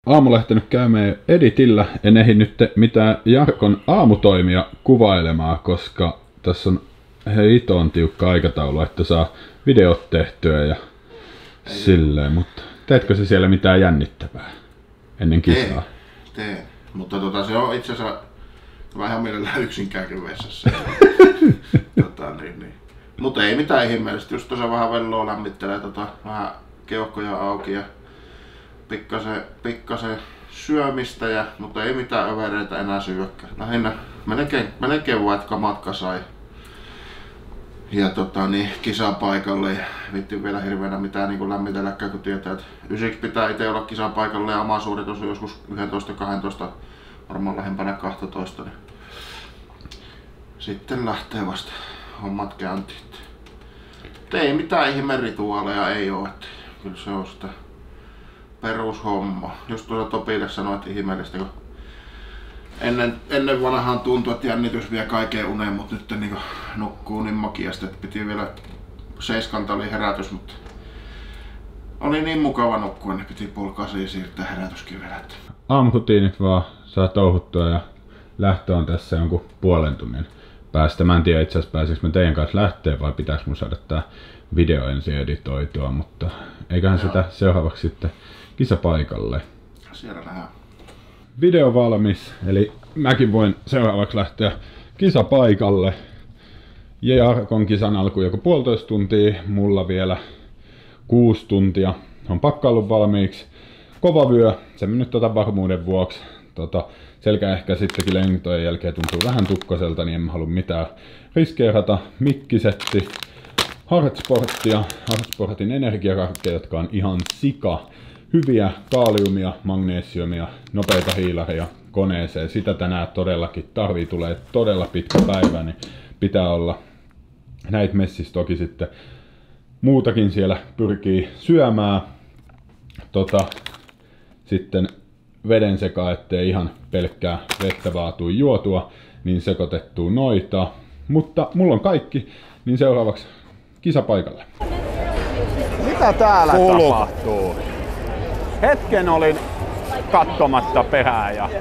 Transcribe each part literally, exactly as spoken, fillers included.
aamulla lähtenyt käymään editillä. En ehdi nyt mitään Jarkon aamutoimia kuvailemaan, koska tässä on hitoon tiukka aikataulu, että saa videot tehtyä ja ei silleen. Mutta teetkö se siellä mitään jännittävää ennen kisaa? Teen, mutta tota, se on itse asiassa vähän mielellään yksinkääkin vessassa. tota, niin, niin. Mutta ei mitään ihmeellistä, just tuossa vähän velloa lämmittelee, tota, vähän keuhkoja auki ja pikkasen, pikkasen syömistä, ja, mutta ei mitään övereitä enää syökkää. Lähinnä melkein, melkein vaan matka sai. Ja tota, niin, kisapaikalle ja vittiin vielä hirveänä mitään niin lämmitelläkään, kun tietää, että ysiksi pitää itse olla kisapaikalle ja oma suoritus on joskus yksitoista kaksitoista, varmaan lähempänä kaksitoista. Niin sitten lähtee vasta hommat käyntiin. Ei mitään ihmeen rituaaleja ei oo, että kyllä se on sitä perushomma. Just tuossa Topille sanoi, että ihmeellistä, kun ennen, ennen vanhaan tuntui, että jännitys vie kaiken uneen, mutta nyt niin nukkuu niin makiasti, että piti vielä seiskanta oli herätys, mutta oli niin mukava nukkua, niin piti puoli kasia siirtää herätyskin vielä. Aamurutiinit vaan saa touhuttua ja lähtö on tässä jonkun puolen tunnin päästä. Mä en tiedä itse asiassa pääseekö mä teidän kanssa lähteä vai pitääkö mun saada tää video ensin editoitua, mutta eiköhän sitä seuraavaksi sitten kisapaikalle. Siellä nähdään. Video valmis, eli mäkin voin seuraavaksi lähteä kisapaikalle. Ja Jarkon kisan alku joku puolitoista tuntia, mulla vielä kuusi tuntia. On pakkaillut valmiiksi. Kova vyö, se nyt tota varmuuden vuoksi. Tota, selkä ehkä sittenkin lentojen jälkeen tuntuu vähän tukkoselta, niin en mä halua mitään riskeerata. Mikkisetti, Hardsporttia, Hardsportin energiakarkkeja, jotka on ihan sika. Hyviä kaaliumia, magnesiumia, nopeita hiilareja koneeseen. Sitä tänään todellakin tarvii, tulee todella pitkä päivä, niin pitää olla. Näitä messissä toki sitten muutakin siellä pyrkii syömään. Tota, sitten veden sekaan, ettei ihan pelkkää vettä vaatui juotua, niin sekoitettua noita. Mutta mulla on kaikki, niin seuraavaksi kisapaikalle. Mitä täällä Kuuluu. tapahtuu? Hetken olin katsomatta perään ja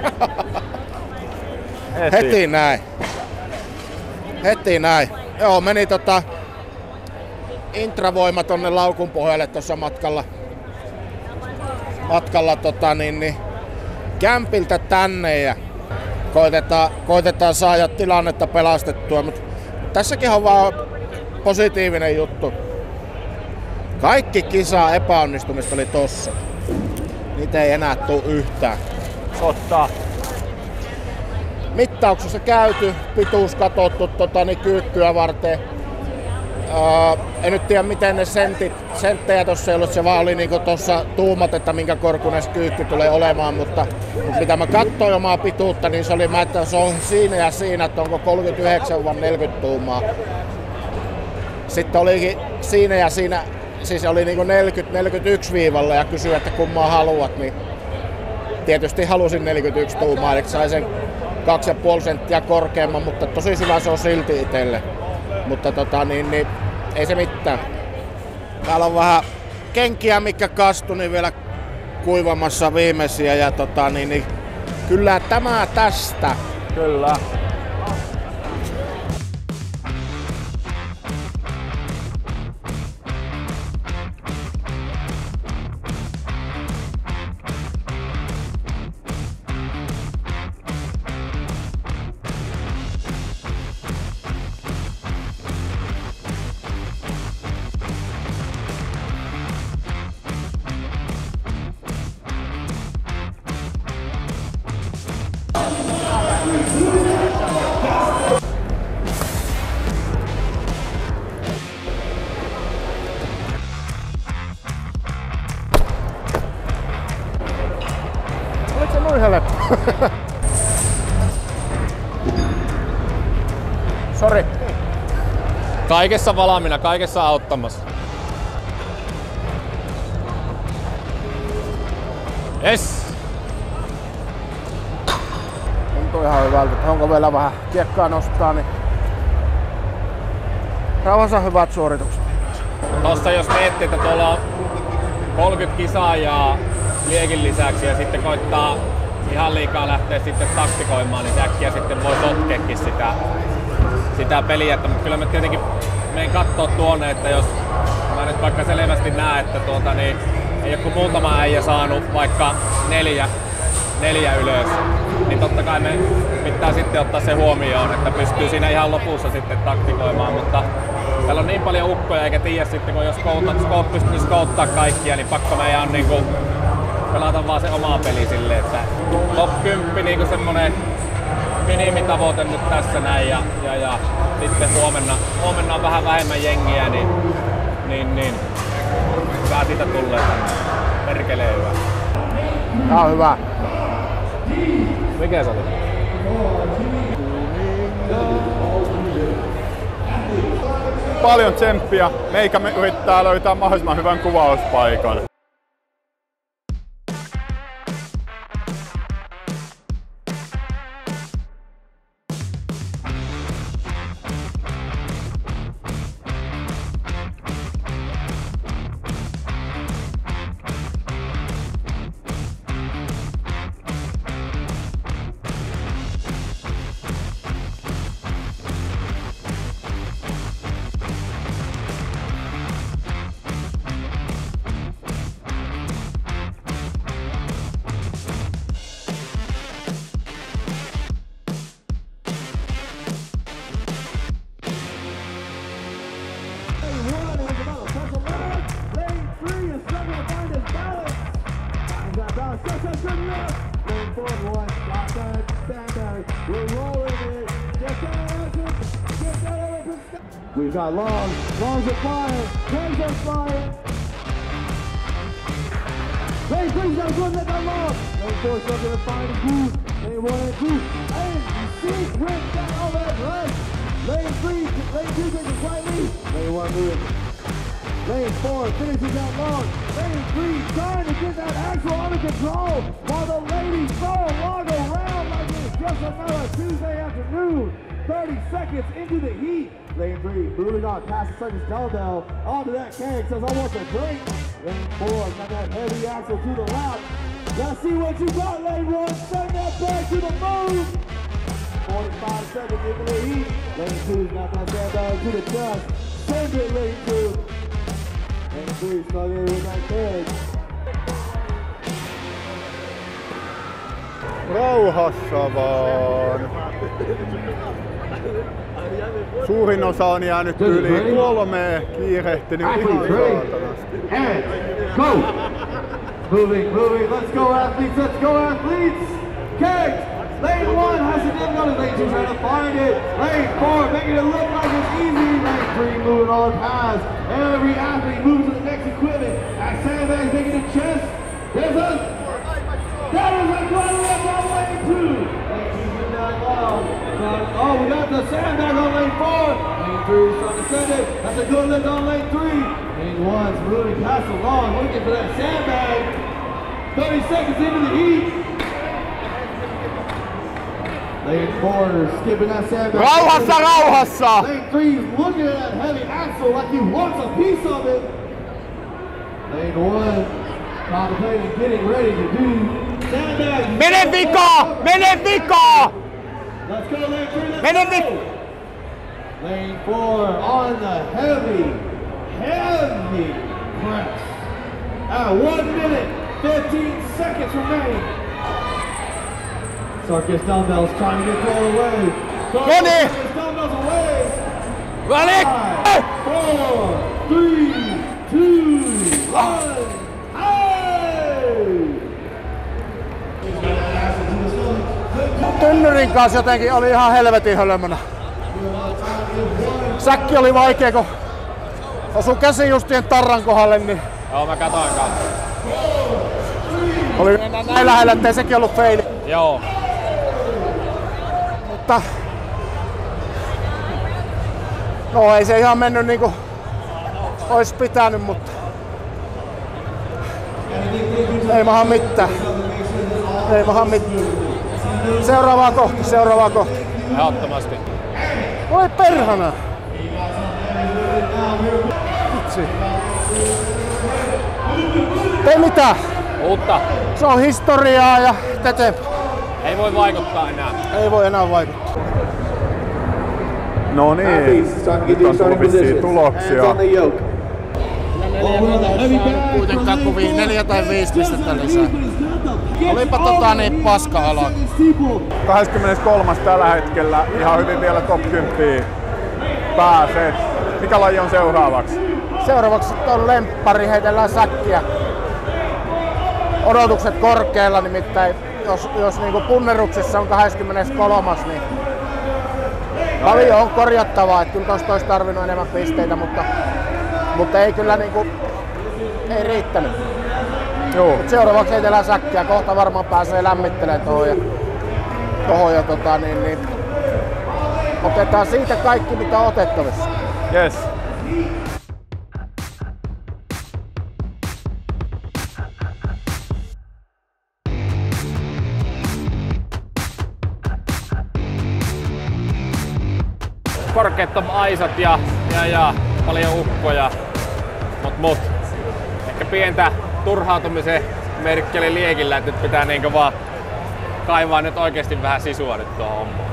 heti. heti näin. Heti näin. Joo, meni tota intravoima tonne laukun pohjalle tuossa matkalla. Matkalla tota niin, niin kämpiltä tänne ja koitetaan, koitetaan saada tilannetta pelastettua, mutta tässäkin on vaan positiivinen juttu. Kaikki kisaa epäonnistumista oli tossa. Niitä ei enää tuu yhtään. Totta. Mittauksessa käyty, pituus katsottu tota, niin kyykkyä varten. Öö, en nyt tiedä miten ne sentit, senttejä tossa ei ollut, se vaan oli niinku tossa tuumat, että minkä korkuinen kyykky tulee olemaan, mutta, mutta mitä mä katsoin omaa pituutta, niin se oli mä, että se on siinä ja siinä, että onko kolmekymmentäyhdeksän vai neljäkymmentä tuumaa. Sitten olikin siinä ja siinä, siis oli niinku neljäkymmentä neljäkymmentäyksi viivalla ja kysyi, että kummaa haluat, niin tietysti halusin neljäkymmentäyksi tuumaa, eli sain sen kaksi pilkku viisi senttiä korkeamman, mutta tosi syvä se on silti itselle. Mutta tota niin, niin ei se mitään. Täällä on vähän kenkiä, mikä kastu, niin vielä kuivamassa viimeisiä ja tota niin, niin kyllä tämä tästä. Kyllä. Oliko se noin helppo? Sori. Kaikessa valmiina, kaikessa auttamassa. Yes! Tuntuu ihan hyvältä. Onko vielä vähän kiekkaa nostaa, niin rauhassa hyvät suoritukset. Tossa jos miettii, että tuolla on kolmekymmentä kisaa ja liekin lisäksi ja sitten koittaa ihan liikaa lähteä sitten taktikoimaan, niin äkkiä sitten voi sotkeekin sitä, sitä peliä. Mutta kyllä mä tietenkin menen kattoo tuonne, että jos mä nyt vaikka selvästi näen, että tuota, niin ei joku muutama äijä saanut vaikka neljä, neljä ylös, niin totta kai me pitää sitten ottaa se huomioon, että pystyy siinä ihan lopussa sitten taktikoimaan, mutta täällä on niin paljon ukkoja eikä tiedä sitten, kun jos Scout pystyy scouttaa kaikkia, niin pakko meidän on niinku pelata vaan se oma peli silleen, että top kymmenen niinku semmonen minimitavoite nyt tässä näin ja, ja, ja sitten huomenna, huomenna on vähän vähemmän jengiä, niin, niin, niin hyvää siitä tulee tänne. Perkelee hyvä. Tää on hyvä. Mikä se oli? Paljon tsemppiä. Meikä me yrittää löytää mahdollisimman hyvän kuvauspaikan. We've got Long, Long's are flying, Ken's are flying. Lane three's got a good net on Long. Lane four's looking to find a groove. Lane one and two. Lane six wins down over that leg. Lane three, lane two takes a slight lead. Lane one moving. Lane four finishes out Long. Lane three trying to get that axle under control while the ladies throw Long around like it's just another Tuesday afternoon. thirty seconds into the heat. Lane three moving on past the Circus Dumbbell onto that keg, says I want the drink. Lane four got that heavy axle to the lap. Let's see what you got, Lane one. Send that back to the move. forty-five seconds into the heat. Lane two's got that sandbag to the chest. Send it, Lane two. Lane three struggling with that keg. Rauhassa vaan. Suurin osa on jäänyt yli kolme, kiirehtinyt ihan saatanasti. Go! Moving, moving, let's go athletes, let's go athletes! Keg! Lane one has a difficulty, lane two trying to find it. Lane four making it look like it's easy. Lane three moving on past. Every athlete moves to the next equipment. As Sandbag's making the chest. There's a... That is a good lift on lane two. Lane two's getting down long. Oh, we got the sandbag on lane four. Lane three is trying to send it. That's a good lift on lane three. Lane one's moving past along, looking for that sandbag. thirty seconds into the heat. Lane four skipping that sandbag. Rauhassa, rauhassa! Lane three is looking at that heavy axle like he wants a piece of it. Lane one contemplating getting ready to do sandbag. Mene vika! Mene vika! Let's go, Lane three, let's Mene go! vika! Lane four on the heavy, heavy press. At one minute, fifteen seconds remaining. Circus Dumbbells trying to get thrown away. Money! Circus Dumbbells away. Valik! Five, four, three, two, one. Tynnyrin kanssa jotenkin oli ihan helvetin hölmönä. Säkki oli vaikea, kun osui käsi justien tarran kohdalle, niin Joo, mä katoin kanssa. oli näin lähellä, ettei sekin ollut feili. Joo. Mutta no ei se ihan mennyt niinku ois pitänyt, mutta ei maha mitään. Ei maha mitään. Seuraavaa kohti, seuraavaa kohti. Ehdottomasti. Oi perhana! Vitsi. Ei mitään. Uutta. Se on historiaa ja tätä Ei voi vaikuttaa enää. ei voi enää vaikuttaa. No niin, nyt on tullut vissiin tuloksia. Kuitenkaan kuvia neljä tai viisi pistettä lisää. Olipa tota niin paska ala. kahdeskymmeneskolmas tällä hetkellä, ihan hyvin vielä top kymmenen pääset. Mikä laji on seuraavaksi? Seuraavaksi on lemppari, heitellään säkkiä. Odotukset korkealla, nimittäin jos, jos niinku punneruksessa on kahdeskymmeneskolmas, niin paljon on korjattavaa, että kyllä tosta olisi tarvinnut enemmän pisteitä, mutta, mutta ei kyllä niinku, ei riittänyt. Joo. Mut seuraavaksi heitellään säkkiä, kohta varmaan pääsee lämmittelemään tohon ja, tohon ja tota, niin, niin, otetaan siitä kaikki mitä on otettavissa. Yes. Korkeat on aisat ja, ja, ja paljon ukkoja, mut, mut ehkä pientä turhautumisen merkki oli liekillä, että nyt pitää niinku vaan kaivaa nyt oikeesti vähän sisua nyt tuohon hommaan.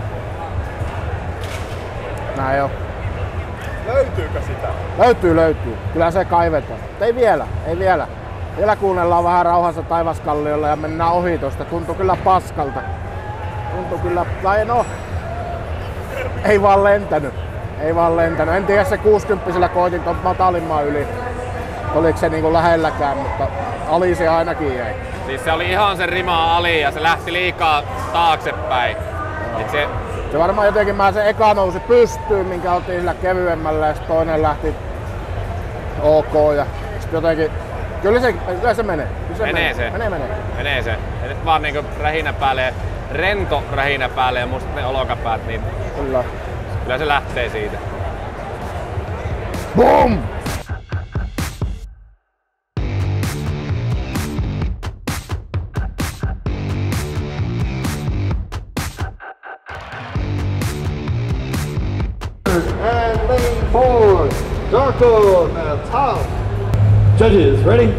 Näin on. Löytyykö sitä? Löytyy, löytyy. Kyllä se kaivetaan. Mutta ei vielä, ei vielä. Vielä kuunnellaan vähän rauhassa Taivaskalliolla ja mennään ohi tosta. Tuntuu kyllä paskalta. Tuntuu kyllä, tai no, ei vaan lentänyt. Ei vaan lentänyt. En tiedä se kuusikymppisellä koitin ton matalimman yli. Oliko se niinku lähelläkään, mutta ali se ainakin jäi. Siis se oli ihan sen rimaa ali ja se lähti liikaa taaksepäin. Et se, Se varmaan jotenkin mä se eka nousi pystyyn, minkä oltiin sillä kevyemmällä ja sitten toinen lähti ok ja sitten jotenkin, kyllä se, kyllä se menee. Kyllä se menee, menee se. Menee, menee. menee se. Ja nyt vaan niinku rähinä päälle, rento rähinä päälle ja musta ne olokapäät, niin Kyllä. kyllä se lähtee siitä. Boom! And lean forward. Darko Metal. Judges, ready?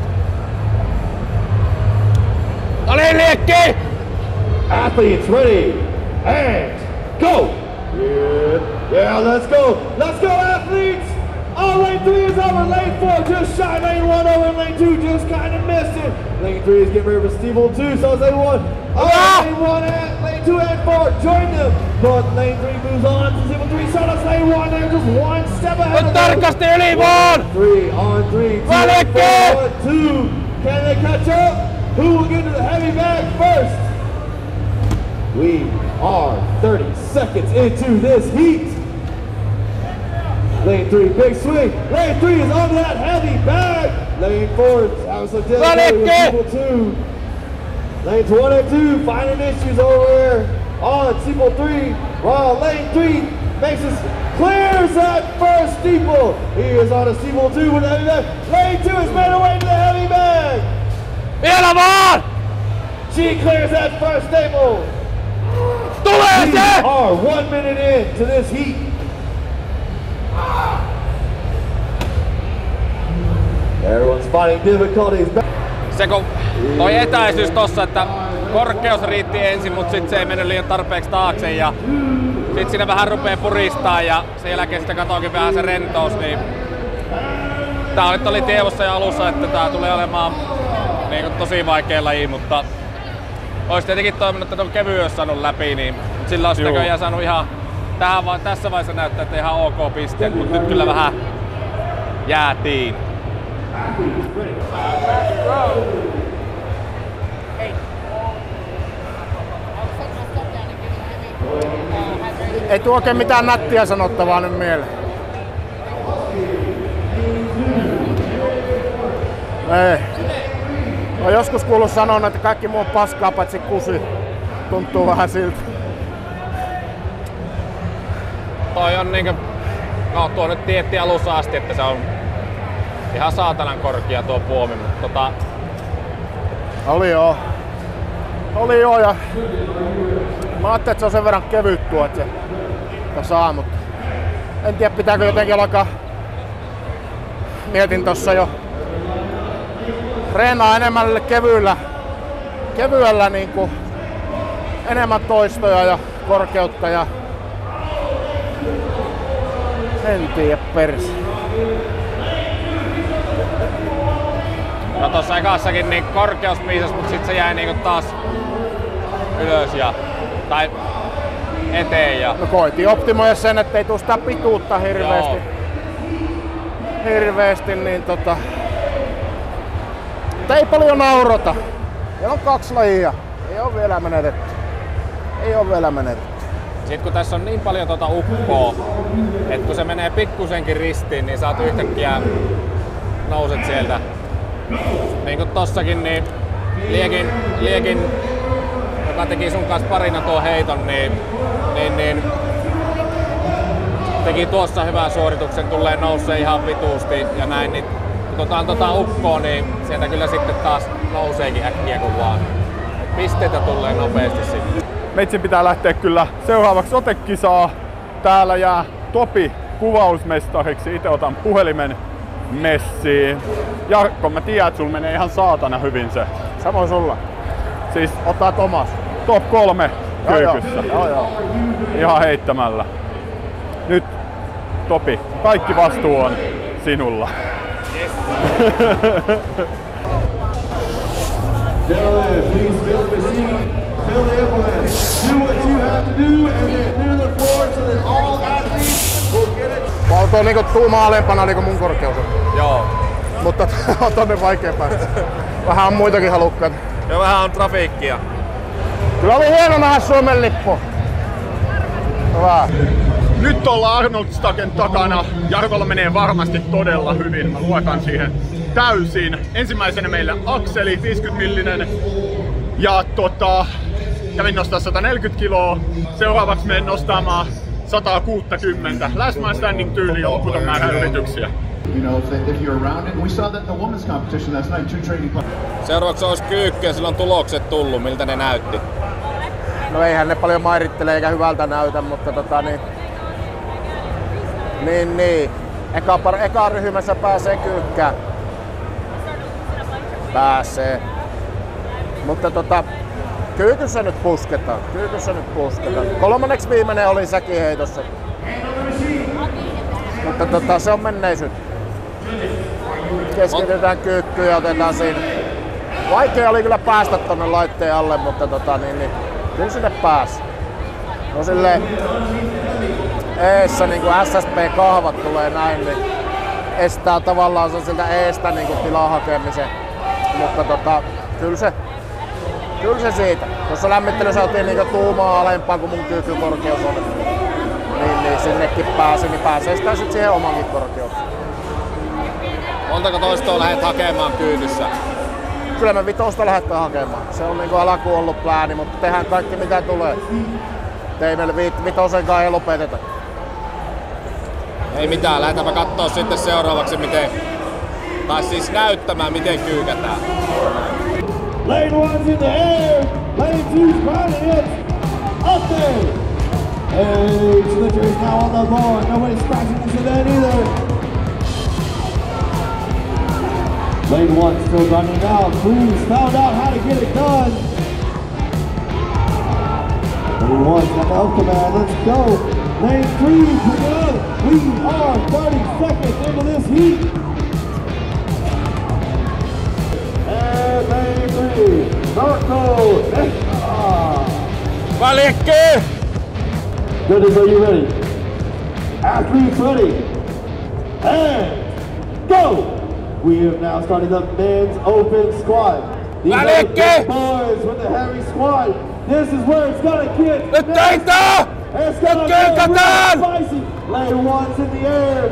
Oli liekki! Athletes, ready? And go! Yeah, yeah, let's go. Let's go, athletes! Oh, lane three is over. Lane four just shy. Lane one over. Lane two just kind of missed it. Lane three is getting ready for Steeple two. So is lane one. Oh, Ah! lane one and lane two and four join them. But lane three moves on to Steeple three. So does lane one. They're just one step ahead. Nyt of them. tarkasti yli vaan! Three on three. Two, Välikki! four, one, two. Can they catch up? Who will get to the heavy bag first? We are thirty seconds into this heat. Lane three, big swing. Lane three is on that heavy bag. Lane four is having some difficulty with Välikki! people two. Lanes one and two finding issues over there on steeple three. While lane three makes us clears that first steeple. He is on a steeple two with a heavy bag. Lane two has made her way to the heavy bag. Vielä vaan! She clears that first staple. Tulee We se! are one minute into this heat. Everyone's finding difficulties. Se kun toi etäisyys tossa, että korkeus riitti ensin, mutta sit se ei mennyt liian tarpeeksi taakse ja sit siinä vähän rupee puristaa ja sen jälkeen sitten katoinkin vähän se rentous, niin tää nyt oli tiedossa jo alussa, että tää tulee olemaan niin kuin tosi vaikea laji, mutta ois tietenkin toiminut, että ton kevyen olisi saanut läpi, niin sillä olisi näköjään saanut ihan tähän, tässä vaiheessa näyttää, että ihan ok pisteet, mutta nyt kyllä vähän jäätiin. Ei tuo oikein mitään nättiä sanottavaa nyt mieleen. Ei. No joskus kuullut sanoa, että kaikki muu on paskaa paitsi kusi. Tuntuu vähän siltä. Toi on niinkö, no tuo nyt tietti alussa asti, että se on ihan saatanan korkea tuo puomi, mutta tota... Oli joo. Oli joo ja mä ajattelin, että se on sen verran kevyt tuo, että se että saa, mutta en tiedä pitääkö jotenkin alkaa. Mietin tossa jo treenaa enemmän kevyellä, kevyellä niinku, enemmän toistoja ja korkeutta ja en tiedä persi. No tossa ekassakin niin korkeus piisas, mut sit se jäi niinku taas ylös ja tai eteen ja... No koitin optimoida sen, ettei tuu sitä pituutta hirveesti. Joo. Hirveesti, niin tota... Mutta ei paljon naurota. Meillä on kaksi lajia. Ei oo vielä menetetty. Ei oo vielä menetetty. Sitten kun tässä on niin paljon tota ukkoa, että kun se menee pikkusenkin ristiin, niin saat yhtäkkiä nouset sieltä. Niin kuin tossakin, niin Liekin, Liekin joka teki sun kanssa parina tuon heiton, niin, niin, niin teki tuossa hyvän suorituksen, tulee nousee ihan vituusti ja näin, niin kun otetaan tota ukkoa, niin sieltä kyllä sitten taas nouseekin äkkiä kun vaan. Pisteitä tulee nopeasti sitten. Meitsin pitää lähteä kyllä seuraavaksi otekisaa. Täällä jää Topi kuvausmestariksi. Itse otan puhelimen messiin. Jarkko, mä tiedän, että sulla menee ihan saatana hyvin se. Samoin sulla. Siis ottaa Tomas. Top kolme köykyssä. Joo, joo, joo. Ihan heittämällä. Nyt Topi, kaikki vastuu on sinulla. Yes. Please fill the machine, fill the implement, do what you have to do, and then clear the floor so that all athletes will get it. Valko on niinku tuuma alempana niinku mun korkeus on. Joo. Mutta on tonne vaikea päästä. Vähän on muitakin halukkaita. Ja vähän on trafiikkia. Kyllä oli hieno nähdä Suomen lippu. Hyvä. Nyt ollaan Arnoldstagen takana. Jarkolla menee varmasti todella hyvin. Mä luotan siihen täysin. Ensimmäisenä meillä Akseli, viisikymmentä millinen. Ja tota, kävin nostaa sata neljäkymmentä kiloa. Seuraavaksi menen nostamaan sata kuusikymmentä. Last man standing tyyli lopputon määrä yrityksiä. Seuraavaksi olisi Kyykky ja silloin tulokset tullut. Miltä ne näytti? No eihän ne paljon mairittele eikä hyvältä näytä, mutta tota niin... Niin niin. Eka, par, eka ryhmässä pääsee Kyykkään. Pääsee. Mutta tota... Kyykyssä nyt pusketaan. Kyykyssä nyt pusketaan. Kolmanneksi viimeinen oli säkiheitossa. Mutta tota, se on menneisyyttä. Keskitytään Kyykkyyn ja otetaan siinä. Vaikea oli kyllä päästä tonne laitteen alle, mutta tota niin... niin kyllä sinne pääsi. No silleen eessä niin kuin S S P-kahvat tulee näin, niin estää tavallaan se siltä eestä niin kuin tilaa hakemisen. Mutta tota, kyllä se, kyllä se siitä. Tuossa lämmittelyssä oltiin niin kuin tuumaa alempaa kuin mun kyykkykorkeus on. Niin, niin sinnekin pääsi, niin pääsee sitä sitten siihen omankin korkeuteen. Montako toistoa lähdet hakemaan Kyykyssä? Kyllä me vitosta lähdetään hakemaan. Se on niinku alkuun ollut plääni, mutta tehdään kaikki mitä tulee. Ei meille vit- vitosenkaan ei lopeteta. Ei mitään, lähdetäänpä kattoo sitten seuraavaksi miten, tai siis näyttämään miten kyykätään. Lane one's in the air, lane two's grinding it, up there. Hey, Slicker is now on the board, nobody's scratching into that either. Lane one still running out. Cruz found out how to get it done. Lane one's got the up command. Let's go. Lane three, pick it up. We are thirty seconds into this heat. And lane three, Marco Escobar. Valikki! Judges, are you ready? Athletes ready. And go! We have now started the men's open squat. These are the big boys with the heavy squat. This is where it's gonna get Nyt teitä! it's gonna get real spicy. Lane one's in the air.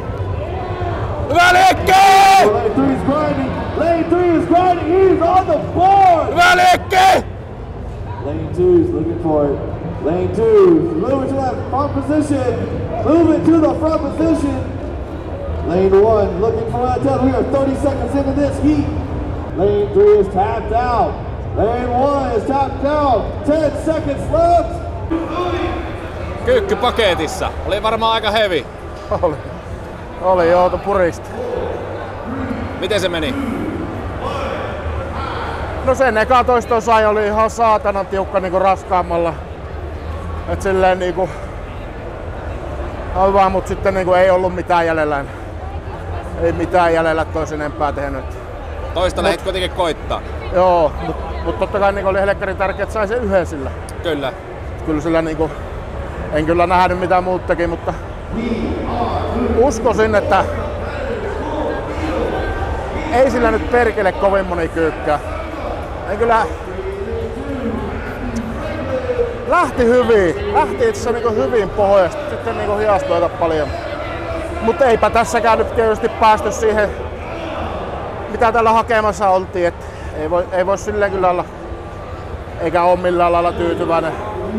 Valikki! Lane three is grinding. Lane three is grinding. He's on the board. Valikki! Lane two is looking for it. Lane two, moving to that front position. Moving to the front position. Lane one looking for that death. We are thirty seconds into this heat. Lane three is tapped out. Lane one is tapped out. ten seconds left. Kyykky paketissa. Oli varmaan aika heavy. Oli. Oli joo, purista. Miten se meni? No sen eka toiston sai oli ihan saatanan tiukka niinku raskaammalla. Et silleen niinku... Hyvä, mut sitten niinku ei ollut mitään jäljellä. Ei mitään jäljellä tois enempää tehnyt. Toista lähdit kuitenkin koittaa. Joo, mut, mut totta kai niinku oli helkkarin tärkeä, että sai sen yhden sillä. Kyllä. Kyllä sillä niinku... En kyllä nähnyt mitään muuttakin, mutta... Uskoisin, että... Ei sillä nyt perkele kovin moni kyykkää. En kyllä... Lähti hyvin. Lähti itse asiassa niinku hyvin pohjasta. Sitten niinku hiastui aika paljon. Mutta eipä tässäkään nyt tietysti päästy siihen, mitä tällä hakemassa oltiin. Et ei voi, ei voi silleen kyllä olla, eikä ole millään lailla tyytyväinen.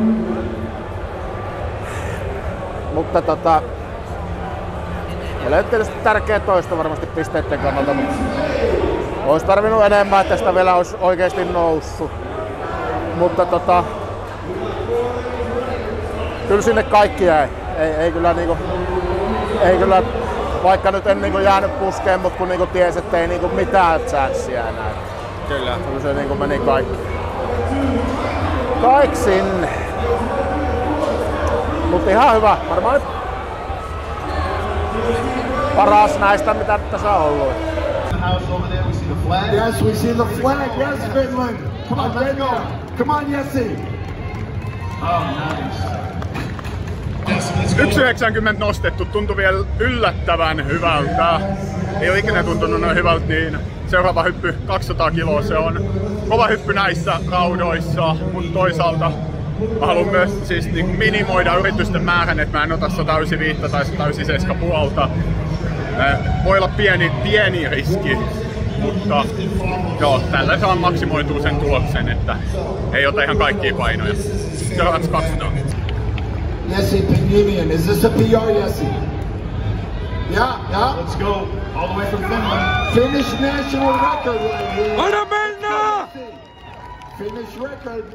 Mutta tota... Meillä on tietysti tärkeä toisto varmasti pisteiden kannalta, mutta olisi tarvinnut enemmän, että sitä vielä olisi oikeesti noussut. Mutta tota... Kyllä sinne kaikki jäi. Ei, ei kyllä niinku... Ei kyllä... Vaikka nyt en niinku jäänyt puskeen, mutta kun niinku ties, että ei niinku mitään chanssia enää. Kyllä. Kyllä se niinku meni kaikki. Kaik sinne. Mutta ihan hyvä. Varmaan paras näistä, mitä tässä on ollut. Yes, we see the flag. Yes, Finland. Come on, let's go. Come on, Jesse. Oh, nice. yksi yhdeksänkymmentä nostettu, tuntui vielä yllättävän hyvältä. Ei ole ikinä tuntunut noin hyvältä, niin seuraava hyppy kaksisataa kiloa, se on kova hyppy näissä raudoissa, mutta toisaalta mä haluan myös siis niin kuin minimoida yritysten määrän, että mä en ota sata yhdeksänkymmentäviisi tai sata yhdeksänkymmentäseitsemän puolta. Voi olla pieni, pieni riski, mutta joo, tällä saa maksimoitua sen tuloksen, että ei ota ihan kaikkia painoja. Seuraavaksi kaksisataa. Jesse Pingimian, is this a P R, Jesse? Yeah, yeah. Let's go all the way from Finland. Finnish national record right here. Anna mennä! Finnish record.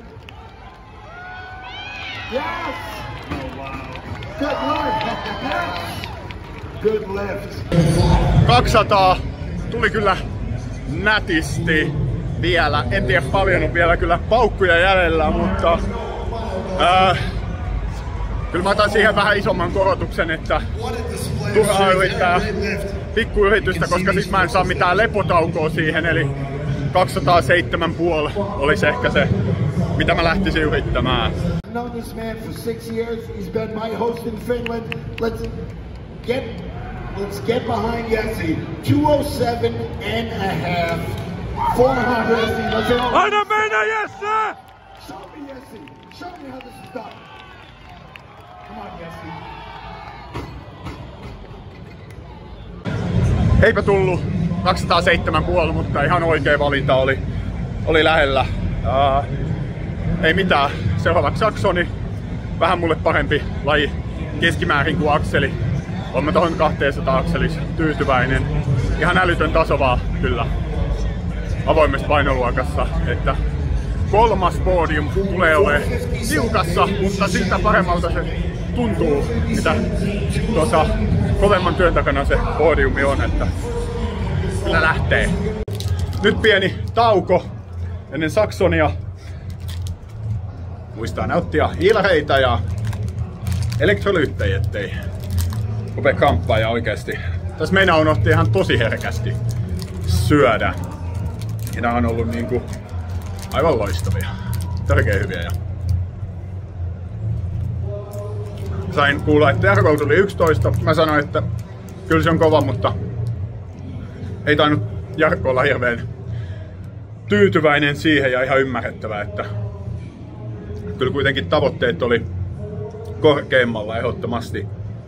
Yes! Good lift. Yes! Good lift. kaksisataa tuli kyllä nätisti vielä. En tiedä, paljon on vielä kyllä paukkuja jäljellä, mutta ää, kyllä mä otan siihen vähän isomman korotuksen, että turhaa yrittää pikkuyritystä, koska sit mä en saa mitään lepotaukoa siihen, eli kaksisataaseitsemän pilkku viisi olisi ehkä se, mitä mä lähtisin yrittämään. I've known this man for six years. He's been my host in Finland. Let's get let's get behind Jesse. two oh seven and a half. four hundred. Let's go. Anna mennä, Jesse! Show me, Jesse. Show me how this is done. Come on, Jesse. Eipä tullut kaksisataaseitsemän pilkku viisi, mutta ihan oikea valinta oli, oli lähellä. Uh, ei mitään. Seuraavaksi Saksoni. Vähän mulle parempi laji keskimäärin kuin akseli. Olen mä tohon kaksisataa akselissa tyytyväinen. Ihan älytön taso vaan kyllä avoimessa painoluokassa. Että kolmas podium tulee olemaan tiukassa, mutta sitä paremmalta se tuntuu, mitä tuossa kovemman työn takana se podiumi on, että kyllä lähtee. Nyt pieni tauko ennen Saksonia. Muistaa nauttia ilreitä ja elektrolyyttejä, ettei rupea kamppaa ja oikeesti. Tässä meinaa unohti ihan tosi herkästi syödä. Ja nämä on ollut niinku aivan loistavia. Törkeä hyviä. Ja sain kuulla, että Jarkolla tuli yksitoista. Mä sanoin, että kyllä se on kova, mutta ei tainnut Jarkko olla hirveän tyytyväinen siihen ja ihan ymmärrettävää, että kyllä kuitenkin tavoitteet oli korkeimmalla ehdottomasti.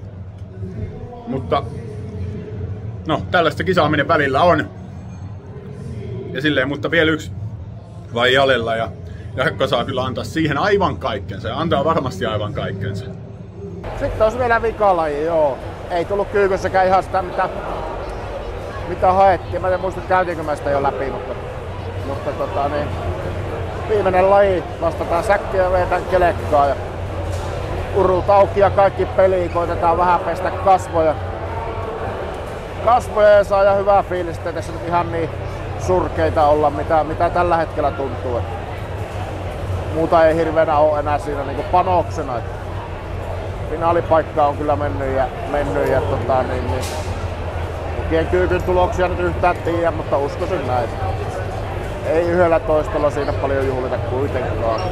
Mutta no, tällaista kisaaminen välillä on. Ja silleen, mutta vielä yksi vai jäljellä ja Jarkko saa kyllä antaa siihen aivan kaikkensa ja antaa varmasti aivan kaikkensa. Sitten olisi vielä vikalaji, joo. Ei tullut kyykyssäkään ihan sitä, mitä, mitä haettiin. Mä en muista, käytiinkö mä sitä jo läpi, mutta, mutta tota, niin, viimeinen laji. Vastataan säkkiä ja vetään kelekkaa. Ja urut auki ja kaikki peliin. Koitetaan vähän pestä kasvoja. Kasvoja ja saada hyvää fiilistä. Tässä nyt ihan niin surkeita olla, mitä, mitä tällä hetkellä tuntuu. Et muuta ei hirveänä ole enää siinä niinku panoksena. Et finaalipaikka on kyllä mennyt ja, mennyt ja tota, niin, niin, lukien kyykyn tuloksia nyt yhtään tiedä, mutta uskoisin näin. Ei yhdellä toistolla siinä paljon juhlita kuitenkaan.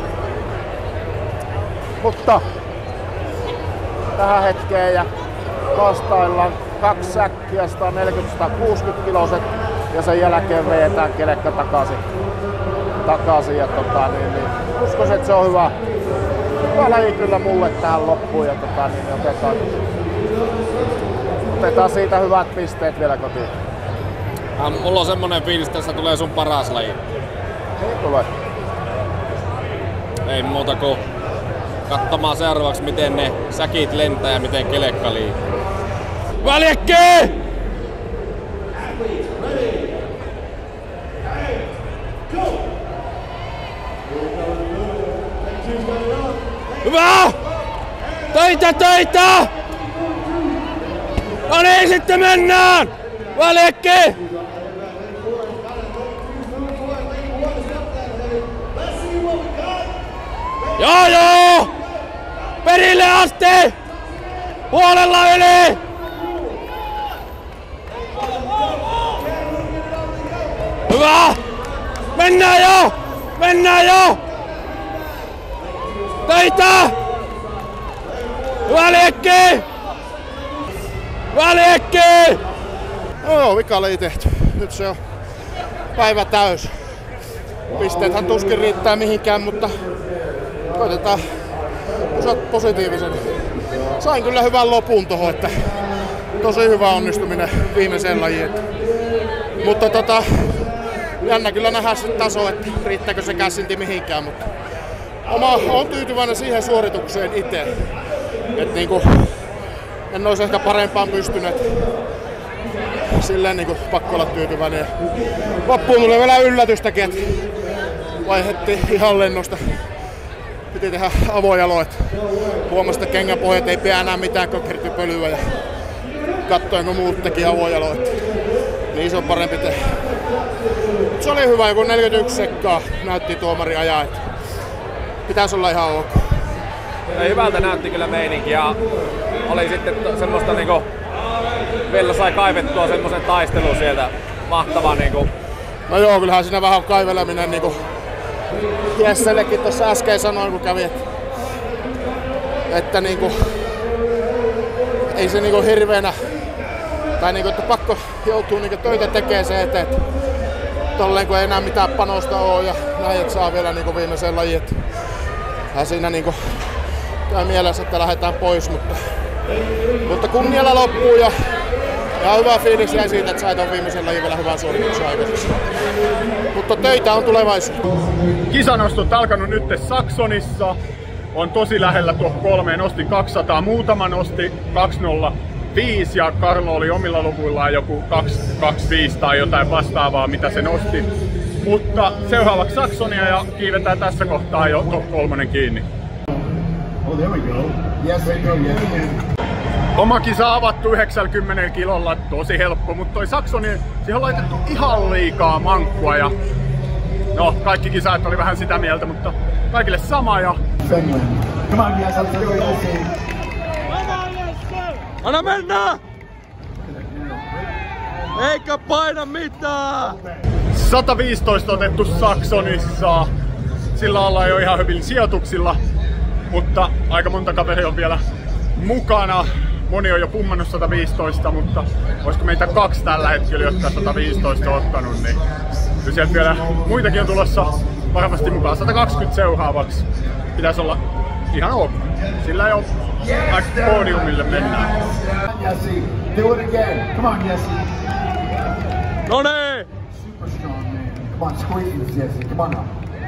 Mutta tähän hetkeen ja vastaillaan kaksi säkkiä, sata neljäkymmentä kuusikymmentä kiloset ja sen jälkeen vedetään kelekka takaisin. takaisin ja tota, niin, niin, uskoisin, että se on hyvä, hyvä laji kyllä mulle tähän loppuun ja tota, niin, niin otetaan, otetaan siitä hyvät pisteet vielä kotiin. Ja mulla on semmonen fiilis, että tässä tulee sun paras laji. Niin tulee. Ei muuta kuin katsomaan seuraavaksi miten ne säkit lentää ja miten kelekka liikkuu. Väljekki! Hyvä! Töitä, töitä! No niin, sitten mennään! Väljekki! Joo joo! Perille asti! Huolella yli! Hyvä! Mennään jo! Mennään jo! Töitä! Väljekki! Väljekki! Joo, vika laji tehty. Nyt se on päivä täys. Pisteethän tuskin riittää mihinkään, mutta koitetaan pysyä positiivisen. Sain kyllä hyvän lopun tohon, että tosi hyvä onnistuminen viimeiseen lajiin. Mutta tota, jännä kyllä nähdä se taso, että riittääkö se käsinti mihinkään, mutta oma on tyytyväinen siihen suoritukseen itse. Et niinku, en olisi ehkä parempaan pystynyt. Silleen niinku pakko olla tyytyväinen. Loppuun tuli vielä yllätystäkin, että vaihdettiin ihan lennosta. Piti tehdä avojalo, että huomasi, että kengänpohjat ei pidä enää mitään, kun kertyi pölyä. Ja katsoin, kun muut teki avojalo, että niin se on parempi tehdä. Se oli hyvä, joku neljäkymmentäyksi sekkaa näytti tuomari ajaa, että pitäisi olla ihan ok. Ja hyvältä näytti kyllä meininki ja oli sitten semmoista niinku, Vella sai kaivettua semmoisen taistelun sieltä, mahtava niinku. No joo, kyllähän siinä vähän kaiveleminen niinku Jessellekin tuossa äsken sanoin, kun kävi, että, että niinku, ei se niinku hirveänä, tai niinku, että pakko joutuu niinku töitä tekemään se eteen, että tolleen kun ei enää mitään panosta oo ja näin, että saa vielä niinku viimeisen lajin, että siinä niinku käy mielessä, että lähdetään pois, mutta, mutta kunnialla loppuu ja, ja hyvä fiilis jäi siitä, että sai ton viimeisen lajin vielä hyvän suorituksen aikaiseksi. Mutta töitä on tulevaisuus. Kisanostot alkanut nyt Saxonissa. On tosi lähellä tuo kolmeen, nosti kaksisataa, muutama nosti kaksi nolla viisi ja Karlo oli omilla luvuillaan joku kaksi kaksikymmentäviisi tai jotain vastaavaa, mitä se nosti. Mutta seuraavaksi Saxonia ja kiivetään tässä kohtaa jo top kolmonen kiinni. Oh, there we go. Yes, there go. Yes. Oma kisa avattu yhdeksänkymmentä kilolla, tosi helppo, mutta toi Saxoni, siihen on laitettu ihan liikaa mankkua ja no, kaikki kisat oli vähän sitä mieltä, mutta kaikille sama ja Finland. Come on, yes, let's go, yes. Anna mennä! Eikä paina mitään! sata viisitoista otettu Saxonissa. Sillä ollaan jo ihan hyvin sijoituksilla, mutta aika monta kaveri on vielä mukana. Moni on jo pummannut sata viisitoista, mutta olisiko meitä kaksi tällä hetkellä, jotka sata viisitoista on ottanut, niin kyllä sieltä vielä muitakin on tulossa varmasti mukaan. sata kaksikymmentä seuraavaksi pitäisi olla ihan ok. Sillä ei ole podiumille mennään. Jesse, do it again. Come on, Jesse. No niin! Super strong, man. Come on, squeeze, Jesse. Come on now.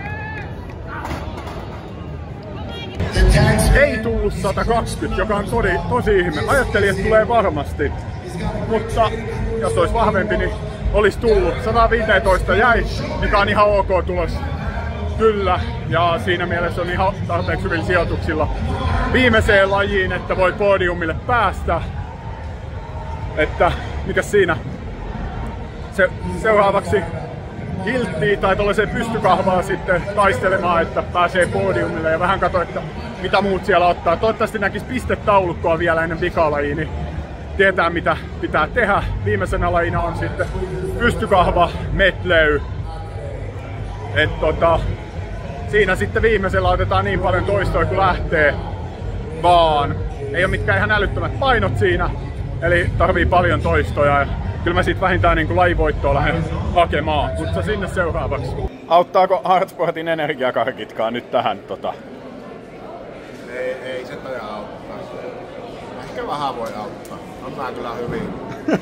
Ei tullut sata kaksikymmentä, joka on tosi, tosi ihme. Ajattelin, että tulee varmasti, mutta jos olisi vahvempi, niin olisi tullut. sata viisitoista jäi, mikä on ihan ok tulos. Kyllä, ja siinä mielessä on ihan tarpeeksi hyvin sijoituksilla viimeiseen lajiin, että voi podiumille päästä. Että mikä siinä? Se, seuraavaksi hilttiä tai tuollaiseen pystykahvaa sitten taistelemaan, että pääsee podiumille ja vähän katsoa, että mitä muut siellä ottaa. Toivottavasti näkisi pistetaulukkoa vielä ennen vikalajia, niin tietää mitä pitää tehdä. Viimeisenä lajina on sitten pystykahva, metley. Et tota, siinä sitten viimeisellä otetaan niin paljon toistoja kuin lähtee, vaan ei ole mitkään ihan älyttömät painot siinä, eli tarvii paljon toistoja. Ja kyllä mä siitä vähintään niin kuin lajivoittoa lähden hakemaan, mutta sinne seuraavaksi. Auttaako Hardsportin energiakarkitkaan nyt tähän? Tota? Ei, ei se taja auttaa. Ehkä vähän voi auttaa. On nää kyllä hyvin.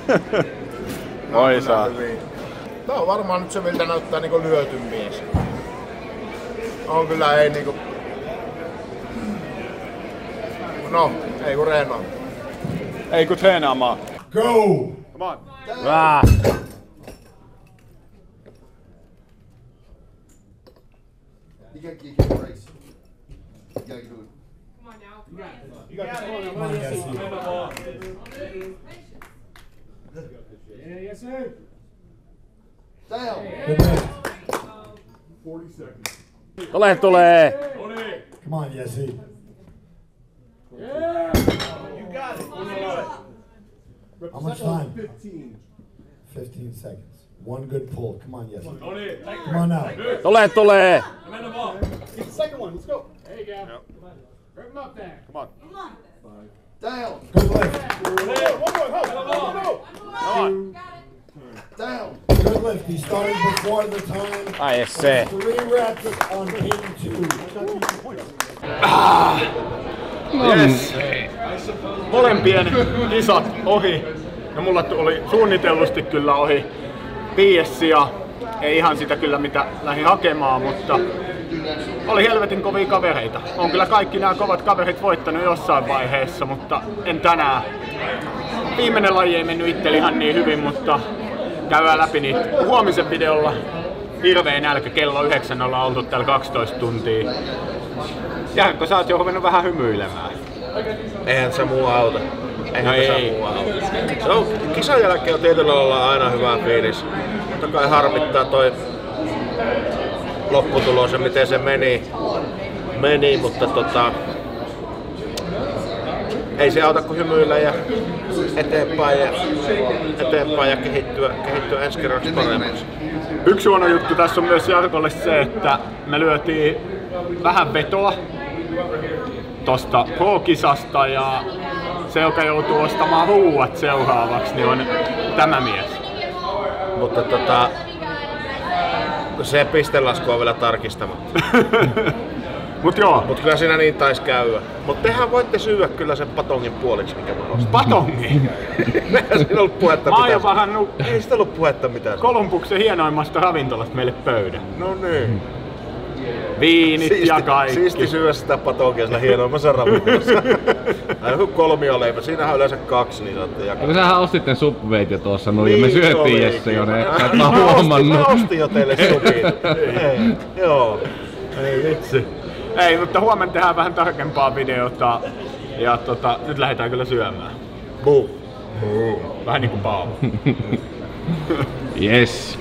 Voi saa. Tää on varmaan nyt se, miltä näyttää niinku lyöty mies. On kyllä ei niinku... No, ei kun reenaa. Ei kun treenaamaan. Go! Come on. Ah. You gotta get a race. You gotta do it. Come on now. You got to come on, yes, Yeah, yes, sir. Down. forty seconds. Tule, tulee! Come on, Jesse. Yeah! You got it. How much time? fifteen. fifteen seconds. One good pull. Come on, Jesse. On it. Come on now. Tule, tulee! Come in the ball. Get the second one. Let's go. There you go. Yep. Rip him up there. Come on. Down. Good lift. One more. One more. Hold. No, no. Come on. Down. Good lift. He started before the time. Ai se. Three reps on pin two. Yes. Molempien kisat ohi. Ja mulla oli suunnitellusti kyllä ohi viiessiä. Ei ihan sitä kyllä mitä lähdin hakemaan, mutta oli helvetin kovia kavereita. On kyllä kaikki nämä kovat kaverit voittanut jossain vaiheessa, mutta en tänään. Viimeinen laji ei mennyt itselle ihan niin hyvin, mutta käydään läpi niitä huomisen videolla. Hirveä nälkä, kello yhdeksän ollaan oltu täällä kaksitoista tuntia. Jarkko, sä oot jo ruvennut vähän hymyilemään. Eihän se muu auta. Eihän No se ei. muu auta. Se on, kisan jälkeen on tietyllä olla aina hyvä fiilis. Totta kai harmittaa toi lopputulos ja miten se meni, meni mutta tota, ei se auta kuin hymyillä ja eteenpäin ja, eteenpäin ja kehittyä, kehittyä ensi kerraksi paremmaksi. Yksi huono juttu tässä on myös Jarkolle se, että me lyötiin vähän vetoa tosta Pro-kisasta ja se, joka joutuu ostamaan ruuat seuraavaksi, niin on tämä mies. Mutta tota, se pistelasku on vielä tarkistamatta. Mut joo, Mut kyllä siinä niin taisi käydä. Mut tehän voitte syödä kyllä sen patongin puoliksi, mikä mä nostin. patongi! Eihän siinä ollut puhetta Mä oon jo mitään. varannut Ei sitä ollut puhetta mitään. Kolumbuksen hienoimmasta ravintolasta meille pöydän. No niin. Viinit ja kaikki. Siisti syödä sitä patonkia sillä hienoimmassa ravintolassa. Aina joku kolmioleipä, siinähän on yleensä kaksi niin saatte jakaa. No sähän ostit ne subveit jo tuossa noin ja me syötiin olikin. Jesse jo ne, et mä Mä oon ostin, huomannut. mä ostin jo teille supit. Ei, joo. Ei vitsi. Ei, mutta huomenna tehdään vähän tarkempaa videota. Ja tota, nyt lähdetään kyllä syömään. Buu. Vähän niinku Paavo. Yes.